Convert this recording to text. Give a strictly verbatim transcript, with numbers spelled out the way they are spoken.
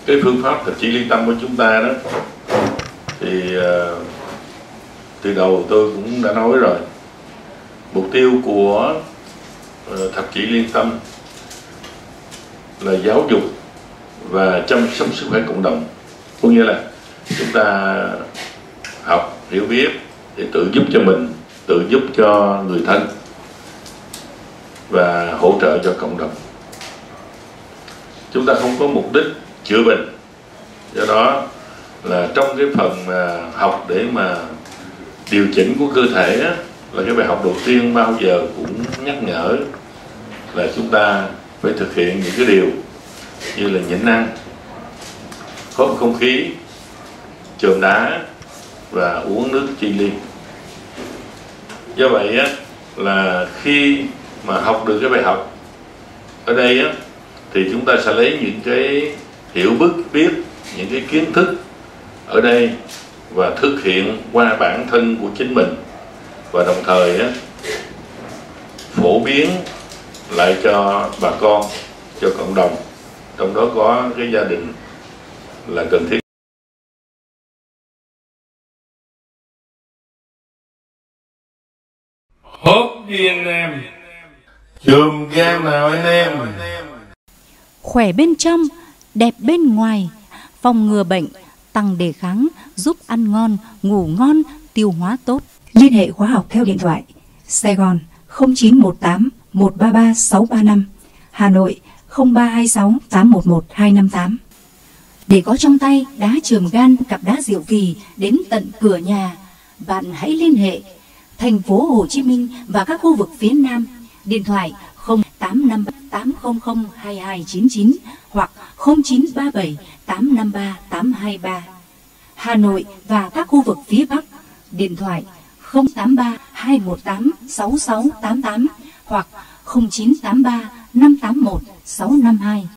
cái phương pháp thạch chỉ liên tâm của chúng ta đó thì uh, từ đầu tôi cũng đã nói rồi, mục tiêu của uh, thạch chỉ liên tâm là giáo dục và chăm sóc sức khỏe cộng đồng. Có nghĩa là chúng ta học, hiểu biết để tự giúp cho mình, tự giúp cho người thân và hỗ trợ cho cộng đồng. Chúng ta không có mục đích chữa bệnh. Do đó là trong cái phần mà học để mà điều chỉnh của cơ thể á, là cái bài học đầu tiên bao giờ cũng nhắc nhở là chúng ta phải thực hiện những cái điều như là nhịn ăn, hít không khí, chườm đá và uống nước chi ly. Do vậy á, là khi mà học được cái bài học ở đây á, thì chúng ta sẽ lấy những cái hiểu biết, biết những cái kiến thức ở đây và thực hiện qua bản thân của chính mình, và đồng thời á, phổ biến lại cho bà con, cho cộng đồng, trong đó có cái gia đình là cần thiết. Hốt đi anh em, chùm game nào anh em. Khỏe bên trong, đẹp bên ngoài, phòng ngừa bệnh, tăng đề kháng, giúp ăn ngon, ngủ ngon, tiêu hóa tốt. Liên hệ khóa học theo điện thoại Sài Gòn không chín một tám một ba ba sáu ba năm, Hà Nội không ba hai sáu tám một một hai năm tám. Để có trong tay đá chườm gan, cặp đá diệu kỳ đến tận cửa nhà, bạn hãy liên hệ thành phố Hồ Chí Minh và các khu vực phía Nam. Điện thoại không tám năm tám không không hai hai chín chín hoặc không chín ba bảy tám năm ba tám hai ba. Hà Nội và các khu vực phía Bắc, điện thoại không tám ba hai một tám sáu sáu tám tám hoặc không chín tám ba năm tám một sáu năm hai.